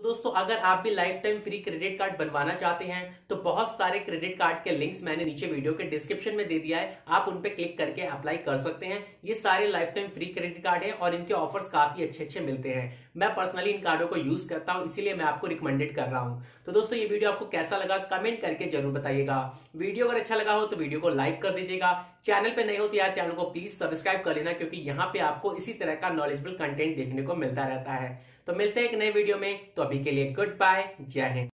दोस्तों अगर आप भी life time free credit card बनवाना चाहते हैं तो बहुत सारे क्रेडिट कार्ड के लिंक्स मैंने नीचे वीडियो के डिस्क्रिप्शन में दे दिया है। आप उन पे क्लिक करके अप्लाई कर सकते हैं। ये सारे life time free credit card है और इनके ऑफर्स काफी अच्छे मिलते हैं। मैं पर्सनली इन कार्डों को यूज करता हूं, इसीलिए मैं आपको रिकमेंडेड कर रहा हूं। तो दोस्तों ये वीडियो आपको कैसा लगा कमेंट करके जरूर बताइएगा। वीडियो अगर अच्छा लगा हो तो वीडियो को लाइक कर दीजिएगा। चैनल पे नए हो तो यार चैनल को प्लीज सब्सक्राइब कर लेना, क्योंकि यहाँ पे आपको इसी तरह का नॉलेजेबल कंटेंट देखने को मिलता रहता है। तो मिलते हैं एक नए वीडियो में, तो अभी के लिए गुड बाय, जय हिंद।